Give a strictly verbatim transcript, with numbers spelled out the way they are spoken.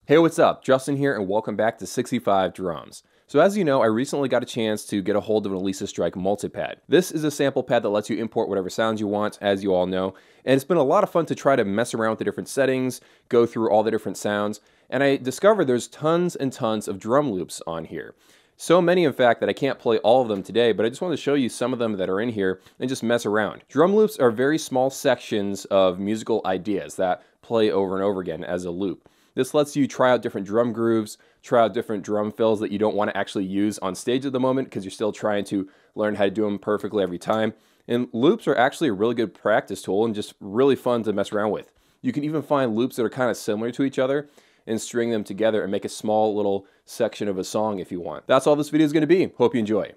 Hey, what's up? Justin here, and welcome back to sixty-five Drums. So as you know, I recently got a chance to get a hold of an Alesis Strike Multipad. This is a sample pad that lets you import whatever sounds you want, as you all know, and it's been a lot of fun to try to mess around with the different settings, go through all the different sounds, and I discovered there's tons and tons of drum loops on here. So many, in fact, that I can't play all of them today, but I just want to show you some of them that are in here and just mess around. Drum loops are very small sections of musical ideas that play over and over again as a loop. This lets you try out different drum grooves, try out different drum fills that you don't want to actually use on stage at the moment because you're still trying to learn how to do them perfectly every time. And loops are actually a really good practice tool and just really fun to mess around with. You can even find loops that are kind of similar to each other and string them together and make a small little section of a song if you want. That's all this video is going to be. Hope you enjoy.